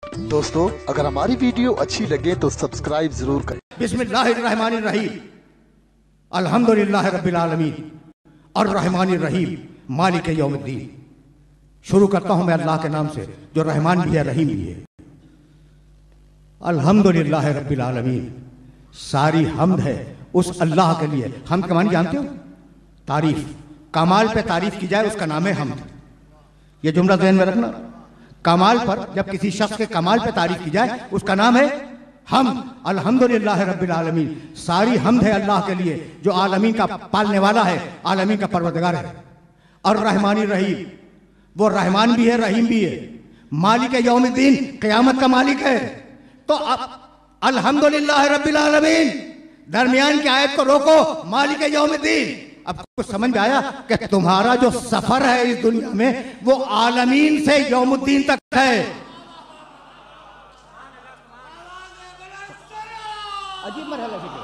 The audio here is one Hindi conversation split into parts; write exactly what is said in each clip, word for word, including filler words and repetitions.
दोस्तों, अगर हमारी वीडियो अच्छी लगे तो सब्सक्राइब जरूर करें। बिस्मिल्लाहिर्रहमानिर्रहीम, अल्हम्दुलिल्लाहि रब्बिल आलमीन, अर्रहमानिर्रहीम, मालिक यौमिद्दीन। शुरू करता हूं मैं अल्लाह के नाम से जो रहमान भी है रहीम भी है। अल्हम्दुलिल्लाहि रब्बिल आलमीन, सारी हम्द है उस अल्लाह के लिए। हम्द के मानी जानते हो? तारीफ। कमाल पे तारीफ की जाए उसका नाम है हम्द। ये जुमला ज़हन में रखना। कमाल पर जब किसी शख्स के कमाल पे तारीफ की जाए उसका नाम है हम्द। अल्हम्दुलिल्लाह रब्बिल आलमीन, सारी हम्द है अल्लाह के लिए जो आलमीन का पालने वाला है, आलमीन का परवरदिगार है। और रहमानी रहीम, वो रहमान भी है रहीम भी है। मालिक यौमिद्दीन, क़यामत का मालिक है। तो अब अल्हम्दुलिल्लाह रब्बिल आलमीन, दरमियान की आयत को रोको, मालिक यौमिद्दीन। अब कुछ समझ में आया कि तुम्हारा जो सफर है इस दुनिया में वो आलमीन से यौमुद्दीन तक है। अजीब मरहला है।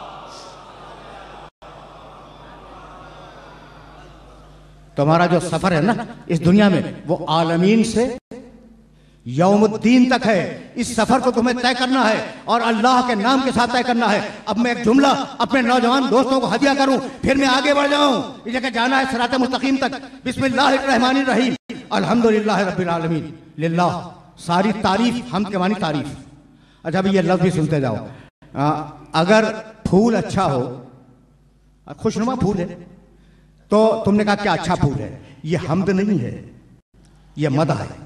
तुम्हारा जो सफर है ना इस दुनिया में वो आलमीन से यौमुद्दीन तक है। इस सफर को तुम्हें तय करना है और अल्लाह के नाम के साथ तय करना है। अब मैं एक जुमला अपने नौजवान दोस्तों को हदिया करूं, फिर मैं आगे बढ़ जाऊं। इस जगह जाना है सिराते मुस्तकीम तक। बिस्मिल्लाहिर्रहमानिर्रहीम, अल्हम्दुलिल्लाहि रब्बिल आलमीन, लिल्लाह, सारी तारीफ, हम के मानी तारीफ। अच्छा, अभी ये लफ्ज भी सुनते जाओ। आ, अगर फूल अच्छा हो, खुशनुमा फूल है, तो तुमने कहा क्या अच्छा फूल है। ये हम्द नहीं है, ये मदह है।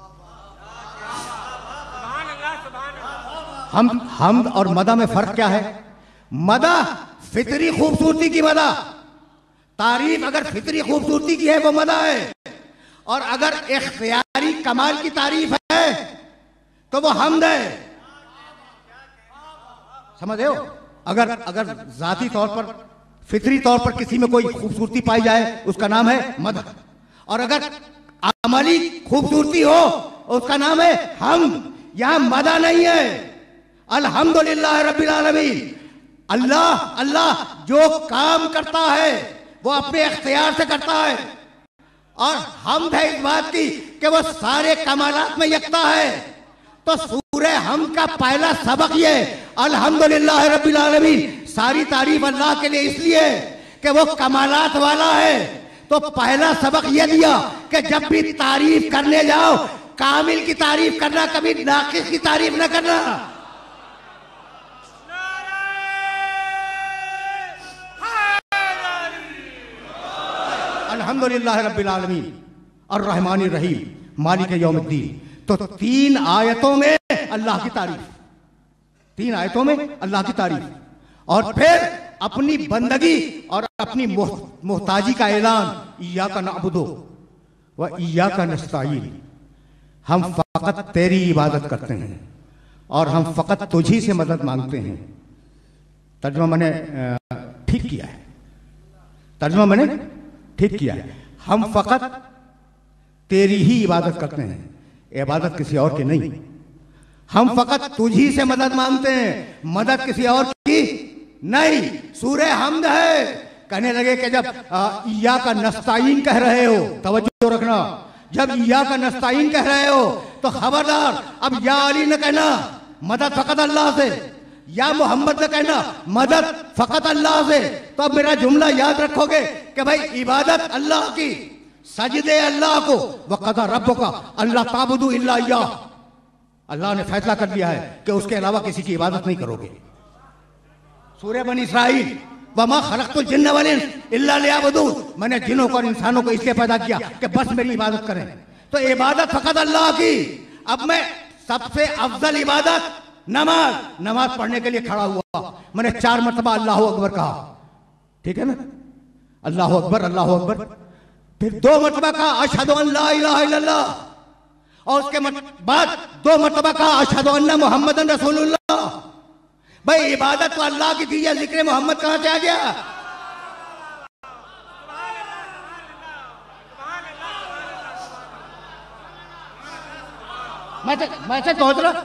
हम हम्द और मदा में फर्क क्या है? मदा फितरी खूबसूरती की मदा, तारीफ अगर फितरी खूबसूरती की है वो मदा है। और अगर इख्तियारी कमाल की तारीफ है तो वो हम्द है। समझ रहे हो? अगर अगर जाती तौर पर, फितरी तौर पर किसी में कोई खूबसूरती पाई जाए उसका नाम है मद। और अगर अमली खूबसूरती हो उसका नाम है हम्द। यहां मदा नहीं है। अल्हम्दुलिल्लाह रब्बिल आलमीन, अल्लाह अल्लाह जो काम करता है वो अपने इख्तियार से करता है। और हम्द है इस बात की कि वो सारे कमालात में यकता है। तो सूरह हम्द का पहला सबक ये अल्हम्दुलिल्लाह रब्बिल आलमीन, सारी तारीफ अल्लाह के लिए इसलिए कि वो कमालात वाला है। तो पहला सबक ये दिया कि जब भी तारीफ करने जाओ कामिल की तारीफ करना, कभी नाकिस की तारीफ न करना। अल्हम्दुलिल्लाह रब्बिल आलमीन, अर्रहमानिर्रहीम, मालिक यौमिद्दीन। तो तीन आयतों में अल्लाह की तारीफ, तीन आयतों में अल्लाह की तारीफ, और फिर अपनी बंदगी और अपनी मोहताजी का ऐलान, इय्याका नअबुदु व इय्याका नस्तईन। हम फकत तेरी इबादत करते हैं और हम फकत तुझी से मदद मांगते हैं। तर्जुमा मैंने ठीक किया है, तर्जुमा मैंने ठीक किया है। हम फकत तेरी ही इबादत करते हैं, इबादत किसी और की नहीं। हम फकत तुझी से मदद मांगते हैं, मदद किसी और की नहीं। सूरह हम्द है। कहने लगे कि जब इय्याका नस्तईन कह रहे हो, तवज्जो रखना, जब इय्याका नस्तईन कह रहे हो तो खबरदार अब या अली न कहना मदद फकत अल्लाह से, या मोहम्मद ने कहना मदद फकत अल्लाह से। तो अब मेरा जुमला याद रखोगे कि भाई इबादत अल्लाह की, सजदे अल्लाह को, वक़ज़ा रब्बुका अल्ला ताबुदू इल्ला इय्याह। अल्लाह ने फैसला कर दिया है कि उसके अलावा किसी की इबादत नहीं करोगे। सूरह बनी इसराइल, वमा खलक़तुल जिन्न वल इंस इल्ला लियअबुदून, मैंने जिन्नों को और इंसानों को इसलिए पैदा किया कि बस मेरी इबादत करें। तो इबादत फकत अल्लाह की। अब मैं सबसे अफजल इबादत नमाज, नमाज पढ़ने के लिए खड़ा हुआ, मैंने चार मरतबा अल्लाह अकबर कहा, ठीक है ना? अल्लाह अकबर अल्लाह अकबर। फिर दो मरतबा कहा अशहदु अन ला इलाहा इल्लल्लाह, और उसके बाद दो मरतबा कहा अशहदु अन्ना मुहम्मदन रसूलुल्लाह। भाई इबादत तो अल्लाह की थी, जिक्र मोहम्मद कहां से आ गया? मैसेज मैसेज पहुंच रहा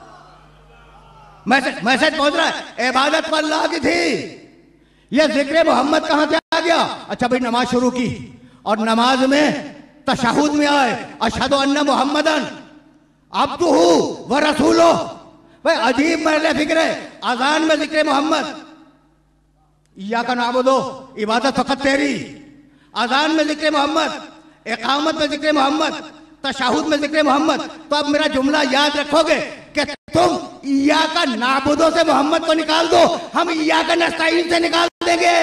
मैसेज मैसेज पहुंच रहा है। इबादत तो अल्लाह की थी, यह जिक्र मोहम्मद कहां से आ गया? अच्छा भाई, नमाज शुरू की और नमाज में तशहुद में आए अशहदु अन्ना मुहम्मदन, अब्दुहु व रसूलुहु। भाई अजीब महल फिक्र है। अजान में जिक्र मोहम्मद, इय्याका नअबुदु, इबादत फकत तेरी। अजान में जिक्र मोहम्मद, इकामत में जिक्र मोहम्मद, तशाहुद में जिक्र मोहम्मद। तो अब मेरा जुमला याद रखोगे कि तुम इय्याका नअबुदु से मोहम्मद को निकाल दो, हम इय्याका नस्तईन से निकाल देंगे।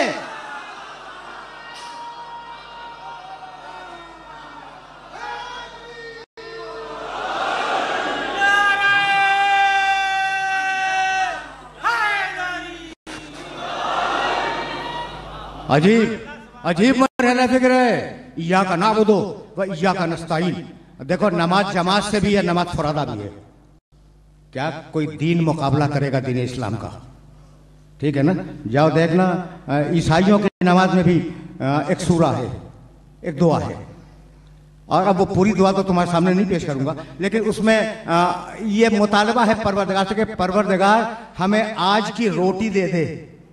अजीब अजीब मरहला फिक्र है। इय्याका नअबुदु व इय्याका नस्तईन। देखो नमाज जमात से भी है, नमाज फुरादा भी है। क्या कोई दीन मुकाबला करेगा दीन इस्लाम का? ठीक है ना, जाओ देखना ईसाइयों की नमाज में भी एक सूरा है, एक दुआ है। और अब वो पूरी दुआ तो तुम्हारे सामने नहीं पेश करूंगा, लेकिन उसमें ये मुतालबा है परवरदिगार से कि परवरदिगार हमें आज की रोटी दे दे।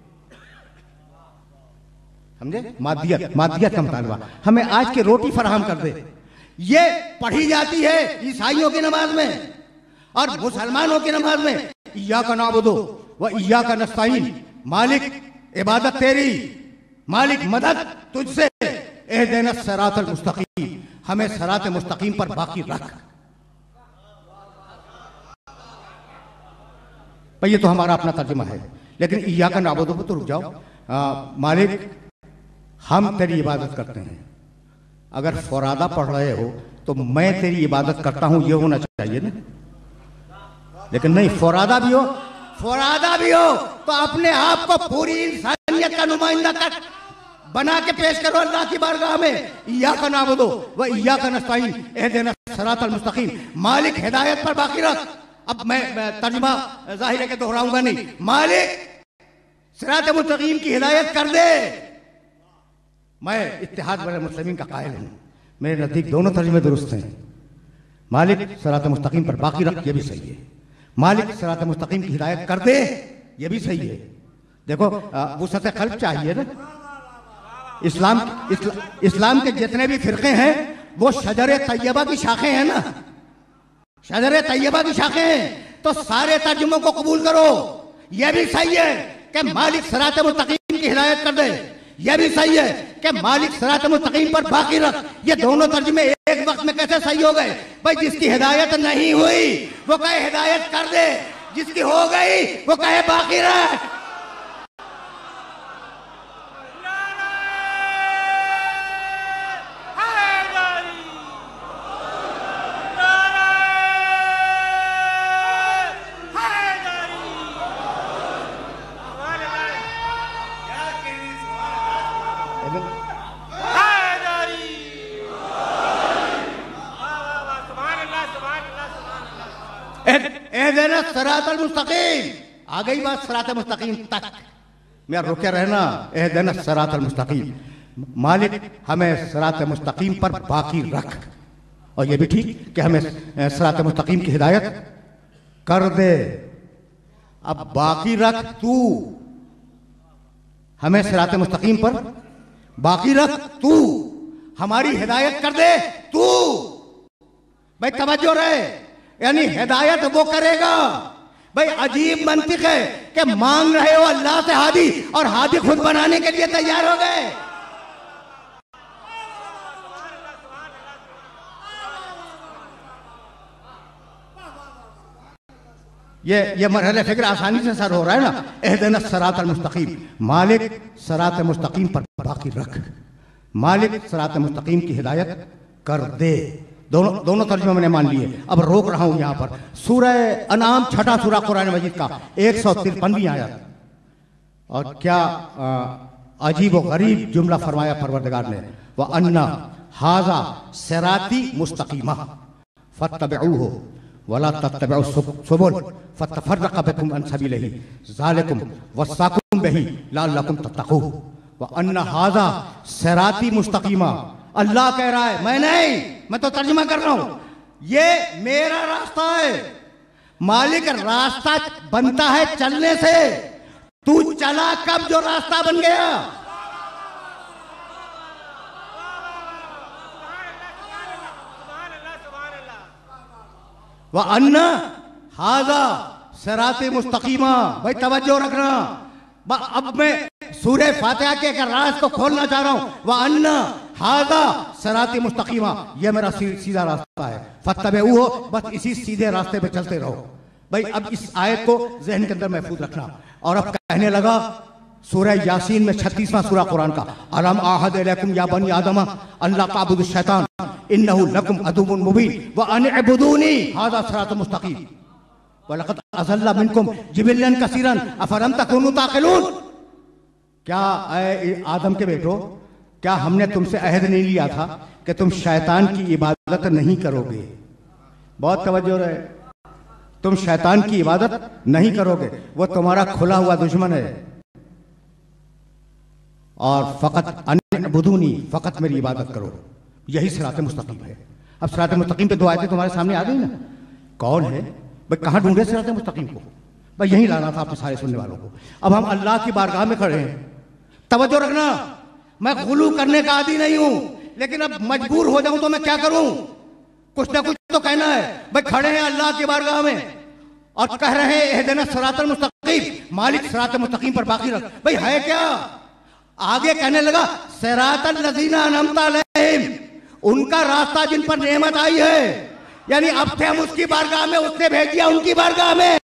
समझे? मादियत, मादियत का मुतालबा, हमें आज की रोटी फराहम कर दे। ये पढ़ी जाती है ईसाइयों की नमाज में और मुसलमानों की नमाज में। इय्याका नअबुदु व इय्याका नस्तईन। मालिक इबादत तेरी, मालिक मदद तुझसे। इहदिना सिरातल मुस्तकीम, हमें सिरात मुस्तकीम पर बाकी रख। भाई ये तो हमारा अपना तर्जुमा है, लेकिन इय्याका नअबुदु पर तो रुक जाओ। आ, मालिक हम तेरी इबादत करते हैं। अगर फुरादा पढ़ रहे हो तो मैं तेरी इबादत करता हूं, ये होना चाहिए ना। लेकिन नहीं, फुरादा भी हो, फुरादा भी हो तो अपने आप को पूरी इंसानियत का नुमाइंदा कर बना के पेश करो अल्लाह की बारगाह में। इय्याका नअबुदु व इय्याका नस्तईन, इहदिना सिरातल मुस्तकीम। मालिक हिदायत पर बाकी रख। अब मैं, मैं तर्जुमा जाहिर है कि दोहराऊंगा नहीं। मालिक सिरात मुस्तकीम की हिदायत कर दे। मैं इत्तेहाद बड़े मुस्लिमीन का कायल हूं, मेरे नजदीक दोनों तर्जुमे दुरुस्त हैं। मालिक सिरात मुस्तकीम पर बाकी रख, ये भी सही है। मालिक सिरात मुस्तकीम की हिदायत कर दे, ये भी सही है। देखो वुसअत क़ल्ब चाहिए ना। इस्लाम इस्ला, इस्लाम के जितने भी फिरके हैं वो शजर तैयबा की शाखें हैं ना, शजर तैयबा की शाखें हैं। तो सारे तर्जुमों को कबूल करो। यह भी सही है कि मालिक सिरात मुस्तकीम की हिदायत कर दे, यह भी सही है कि मालिक सिरात मुस्तकीम पर बाकी रख। ये दोनों तर्जुमे एक वक्त में कैसे सही हो गए? भाई जिसकी हिदायत नहीं हुई वो कहे हिदायत कर दे, जिसकी हो गई वो कहे बाकी रख। इहदिना सिरातल मुस्तकीम, आ गई बात सिरात मुस्तकीम तक। मैं रुके रहना। इहदिना सिरातल मुस्तकीम, मालिक हमें सिरात मुस्तकीम पर बाकी रख। और ये भी ठीक कि हमें सिरात मुस्तकीम की हिदायत कर दे। अब बाकी रख तू, हमें सिरात मुस्तकीम पर बाकी रख तू, हमारी हिदायत कर दे तू। भाई तवज्जो रहे, यानी हिदायत वो करेगा। भाई अजीब मंतिक है कि मांग रहे हो अल्लाह से हादी और हादी खुद बनाने के लिए तैयार हो गए। ये ये मरहले फिक्र आसानी से सर हो रहा है ना। इहदिना सिरातल मुस्तकीम, मालिक सिरात मुस्तकीम पर बाकी रख। मालिक सिरात मुस्तकीम की हिदायत कर दे। दोनों दोनों तर्जुमे मैंने मान लिए। अब रोक रहा हूं यहां पर। सूरह अनाम छठा सूरा कुरान मजीद का एक सौ तिरपनवीं आयत। और क्या अजीब व गरीब जुमला फरमाया परवरदिगार ने। व अन्ना हाजा सिराती मुस्तकीमा फत्तबिऊहु वला तत्तबिउ सुबुल फतफर्रक़ बिकुम अन सबीलिही ज़ालिकुम वस्साकुम बिही लअल्लकुम तत्तक़ून। व अन्ना हाजा सिराती मुस्तकीमा, अल्लाह कह रहा है, मैं नहीं, मैं तो तर्जुमा कर रहा हूं। ये मेरा रास्ता है। मालिक रास्ता बनता है चलने से। तू चला कब जो रास्ता बन गया? व अन्ना हाजा सिराते मुस्तकीमा। भाई तवज्जो रखना, अब मैं सूरह फातिहा के एक राज को खोलना चाह रहा हूं। व अन्ना हाजा सिराते मुस्तकीमा, यह मेरा सीधा रास्ता है, फत्तबिऊहु, बस इसी सीधे रास्ते पे चलते रहो। भाई अब इस आयत को जहन के अंदर महफूज रखना। और अब कहने लगा सूरह यासीन में छत्तीसवां सूरा कुरान का, अलम आहद इलैकुम या बनी आदम अल्ला ताबुदु शैतान इन्नहु लकुम अदुव्वुन मुबीन व अन इब्दूनी हाज़ा सिरातुम मुस्तकीम व लक़द अज़ल्ला मिनकुम जिबिल्लन कसीरन अफलम तकुनू ताक़िलून। क्या ऐ आदम के बेटो, क्या हमने तुमसे अहद नहीं लिया था कि तुम शैतान की इबादत नहीं करोगे? बहुत तवज्जो रहे, तुम शैतान की इबादत नहीं करोगे, वो तुम्हारा खुला हुआ दुश्मन है। और फकत अनबुदूनी, फकत मेरी इबादत करो, यही सिरात मुस्तकीम है। अब सिरात मुस्तकीम पे दो आयतें तुम्हारे सामने आ गई ना, कौन है भाई? कहां ढूंढे सिरात मुस्तकीम को? भाई यही लाना था आपने सारे सुनने वालों को। अब हम अल्लाह की बारगाह में खड़े हैं, तवज्जो रखना, मैं गुलू करने का आदी नहीं हूं, लेकिन अब मजबूर हो जाऊं तो मैं क्या करूं? कुछ ना कुछ तो कहना है। भाई खड़े हैं अल्लाह की बारगाह में और कह रहे हैं इहदिना सिरातल मुस्तकीम, मालिक सिरात मुस्तकीम पर बाकी रख। भाई है क्या? आगे कहने लगा सिरातल लज़ीना अनअमता अलैहिम, उनका रास्ता जिन पर नेमत आई है। यानी अब थे हम उसकी बारगाह में, उसने भेज दिया उनकी बारगाह में।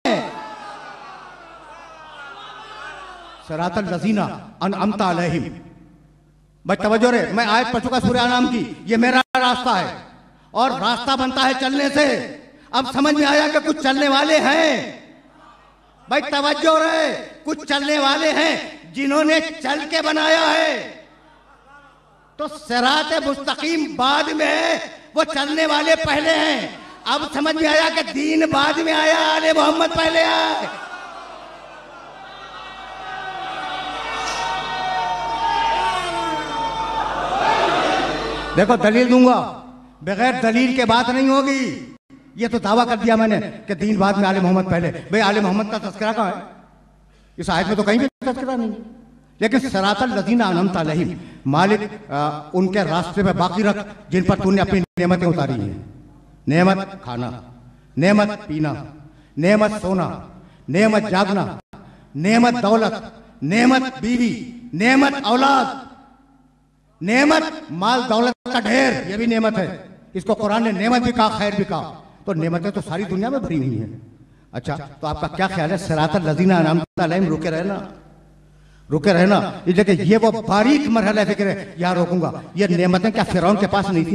सिरातल लज़ीना अनअमता अलैहिम, भाई तवज्जो रे, मैं आयत पढ़ चुका सूरह अनाम की, ये मेरा रास्ता है और रास्ता बनता है चलने से। अब समझ में आया कि कुछ चलने वाले हैं। भाई तवज्जो रहे, कुछ चलने वाले हैं जिन्होंने चल के बनाया है। तो सिरात मुस्तकीम बाद में है, वो चलने वाले पहले हैं। अब समझ में आया कि दीन बाद में आया, आले मोहम्मद पहले आए। देखो दलील दूंगा, बगैर दलील के बात नहीं होगी। ये तो दावा कर दिया मैंने कि दीन बाद में, आले मोहम्मद पहले। भाई आले मोहम्मद का तज़किरा कहाँ है? इस आयत में तो कहीं भी तज़किरा नहीं। लेकिन सिरातल लज़ीना अनअमता अलैहिम, मालिक आ, उनके रास्ते पे बाकी रख जिन पर तूने अपनी नेमतें उतारी हैं। नेमत खाना, नेमत पीना, नेमत सोना, नेमत जागना, नेमत दौलत, नेमत बीवी, नेमत औलाद, नेमत माल दौलत का ढेर, ये भी नेमत है। इसको कुरान ने नेमत भी कहा, खैर भी कहा। तो नेमतें तो सारी दुनिया में भरी हुई हैं। अच्छा, तो आपका क्या ख्याल है? सिरातल लज़ीना अनअमता अलैहिम, रुके रहना, रुके रहना। ये देखिए, ये वो बारीक मरहला फिक्र है, यहां रोकूंगा। ये नेमतें क्या फिरौन के पास नहीं थी?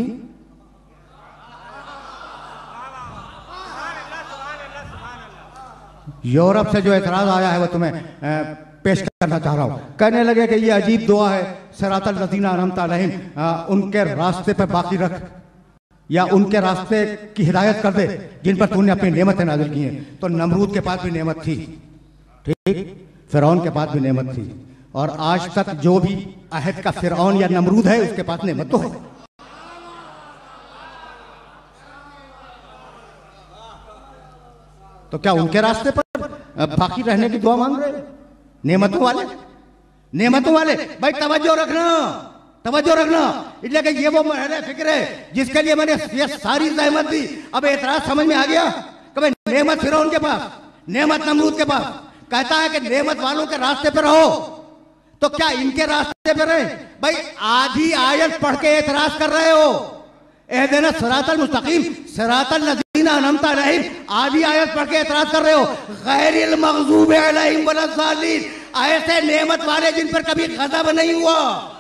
यूरोप से जो एतराज आया है वो तुम्हें पेश करना चाह रहा हूं। कहने लगे कि ये अजीब दुआ है, सिरातल लज़ीना अनअमता अलैहिम, उनके रास्ते पर बाकी रख, या उनके रास्ते की हिदायत कर दे जिन पर तूने अपनी नेमतें नाज़िल की हैं। तो नमरूद के पास भी नेमत थी, ठीक, फिरौन के पास भी नेमत थी, और आज तक जो भी अहद का फिरौन या नमरूद है उसके पास नेमत तो है। तो क्या उनके रास्ते पर बाकी रहने की दुआ मांग रहे? नेमतों वाले, नेमतों वाले। भाई तवज्जो रखना, तवज्जो रखना, इसलिए कि ये वो महल फिक्र है जिसके लिए मैंने ये सारी जहमत दी। अब एतराज समझ में आ गया कि भाई नेमत फिरौन के पास, नेमत नमरूद के पास। कहता है कि नेमत वालों के रास्ते पर रहो, तो क्या इनके रास्ते पर रहे? भाई आधी आयत पढ़ के एतराज कर रहे हो। इहदिना सिरातल मुस्तकीम, सिरातल लज़ीना अनअमता अलैहिम, आधी आयत पढ़ के एतराज कर रहे हो। गैरिल मग़ज़ूबि अलैहिम वलज़्ज़ालिन, ऐसे नेमत वाले जिन पर कभी गज़ब नहीं हुआ।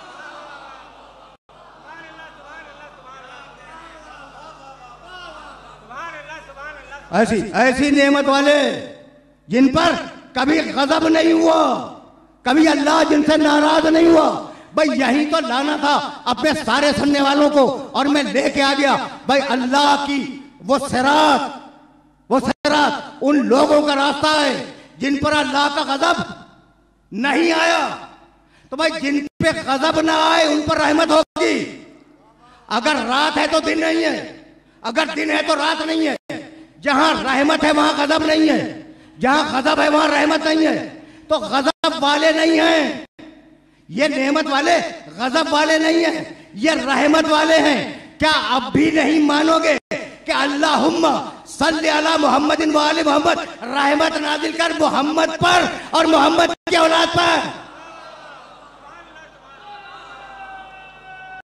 ऐसी ऐसी नेमत वाले जिन पर कभी गज़ब नहीं हुआ, कभी अल्लाह जिनसे नाराज नहीं हुआ। भाई यही तो लाना था अपने सारे सुनने वालों को, और मैं लेके आ गया। भाई अल्लाह की वो सिरात, वो सिरात उन लोगों का रास्ता है जिन पर अल्लाह का गज़ब नहीं आया। तो भाई जिन पे गज़ब ना आए उन पर रहमत होगी। अगर रात है तो दिन नहीं है, अगर दिन है तो रात नहीं है। जहां रहमत है वहां गज़ब नहीं है, जहां गज़ब है वहां रहमत नहीं है। तो गज़ब वाले नहीं हैं ये, नेमत वाले गज़ब वाले नहीं हैं, ये रहमत वाले हैं। क्या अब भी नहीं मानोगे कि अल्लाहुम्मा सल्ले अला मोहम्मद व आले मोहम्मद, रहमत नाजिल कर मोहम्मद पर और मोहम्मद की औलाद पर।